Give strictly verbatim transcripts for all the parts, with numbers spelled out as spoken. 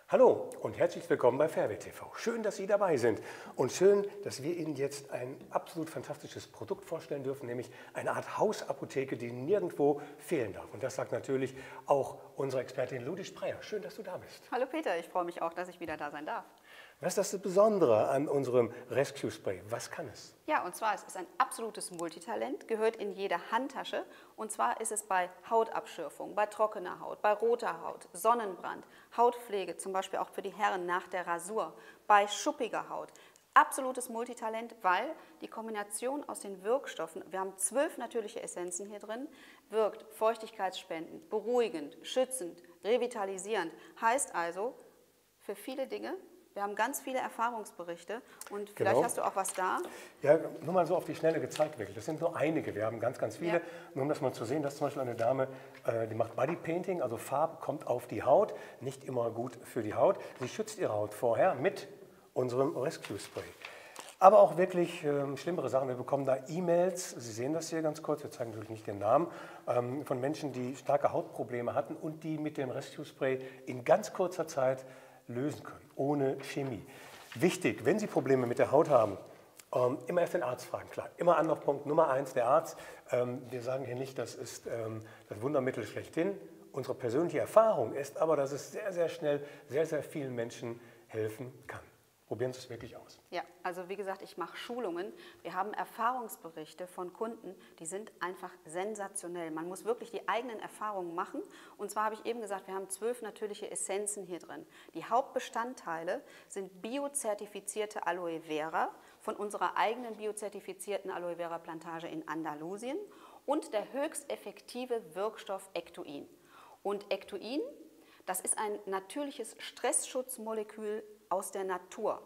Hallo und herzlich willkommen bei Fairway T V. Schön, dass Sie dabei sind und schön, dass wir Ihnen jetzt ein absolut fantastisches Produkt vorstellen dürfen, nämlich eine Art Hausapotheke, die nirgendwo fehlen darf. Und das sagt natürlich auch unsere Expertin Ludi Spreyer. Schön, dass du da bist. Hallo Peter, ich freue mich auch, dass ich wieder da sein darf. Was ist das Besondere an unserem Rescue Spray? Was kann es? Ja, und zwar es ist ein absolutes Multitalent, gehört in jede Handtasche. Und zwar ist es bei Hautabschürfung, bei trockener Haut, bei roter Haut, Sonnenbrand, Hautpflege, zum Beispiel auch für die Herren nach der Rasur, bei schuppiger Haut. Absolutes Multitalent, weil die Kombination aus den Wirkstoffen, wir haben zwölf natürliche Essenzen hier drin, wirkt feuchtigkeitsspendend, beruhigend, schützend, revitalisierend. Heißt also, für viele Dinge. Wir haben ganz viele Erfahrungsberichte und vielleicht Genau. hast du auch was da. Ja, nur mal so auf die Schnelle gezeigt wirklich. Das sind nur einige, wir haben ganz, ganz viele. Ja. Nur um das mal zu sehen, das ist zum Beispiel eine Dame, äh, die macht Bodypainting, also Farbe kommt auf die Haut, nicht immer gut für die Haut. Sie schützt ihre Haut vorher mit unserem Rescue Spray. Aber auch wirklich ähm, schlimmere Sachen. Wir bekommen da E-Mails, Sie sehen das hier ganz kurz, wir zeigen natürlich nicht den Namen, ähm, von Menschen, die starke Hautprobleme hatten und die mit dem Rescue Spray in ganz kurzer Zeit lösen können, ohne Chemie. Wichtig, wenn Sie Probleme mit der Haut haben, ähm, immer erst den Arzt fragen, klar. Immer Anlaufpunkt Nummer eins, der Arzt. Ähm, wir sagen hier nicht, das ist ähm, das Wundermittel schlechthin. Unsere persönliche Erfahrung ist aber, dass es sehr, sehr schnell sehr, sehr vielen Menschen helfen kann. Probieren Sie es wirklich aus. Ja, also wie gesagt, ich mache Schulungen. Wir haben Erfahrungsberichte von Kunden, die sind einfach sensationell. Man muss wirklich die eigenen Erfahrungen machen. Und zwar habe ich eben gesagt, wir haben zwölf natürliche Essenzen hier drin. Die Hauptbestandteile sind biozertifizierte Aloe Vera von unserer eigenen biozertifizierten Aloe Vera Plantage in Andalusien und der höchst effektive Wirkstoff Ectoin. Und Ectoin, das ist ein natürliches Stressschutzmolekül aus der Natur.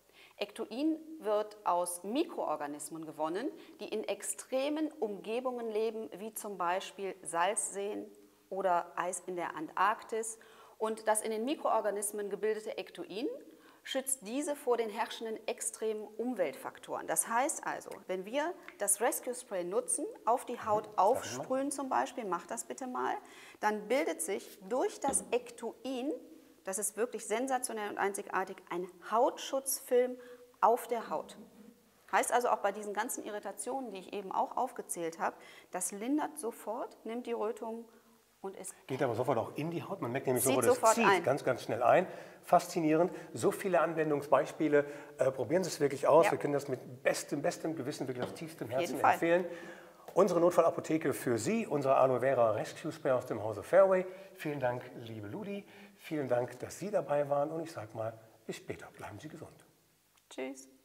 Ectoin wird aus Mikroorganismen gewonnen, die in extremen Umgebungen leben, wie zum Beispiel Salzseen oder Eis in der Antarktis. Und das in den Mikroorganismen gebildete Ectoin schützt diese vor den herrschenden extremen Umweltfaktoren. Das heißt also, wenn wir das Rescue Spray nutzen, auf die Haut aufsprühen zum Beispiel, mach das bitte mal, dann bildet sich durch das Ectoin, das ist wirklich sensationell und einzigartig, ein Hautschutzfilm auf der Haut. Heißt also auch bei diesen ganzen Irritationen, die ich eben auch aufgezählt habe, das lindert sofort, nimmt die Rötung und ist... Geht aber sofort auch in die Haut, man merkt nämlich Zieht sofort, es sofort zieht ein. ganz, ganz schnell ein. Faszinierend, so viele Anwendungsbeispiele, äh, probieren Sie es wirklich aus. Ja. Wir können das mit bestem, bestem Gewissen, wirklich aus tiefstem Herzen jeden Fall. empfehlen. Unsere Notfallapotheke für Sie, unsere Aloe Vera Rescue Spray aus dem Hause Fairway. Vielen Dank, liebe Ludi. Vielen Dank, dass Sie dabei waren und ich sage mal, bis später. Bleiben Sie gesund. Tschüss.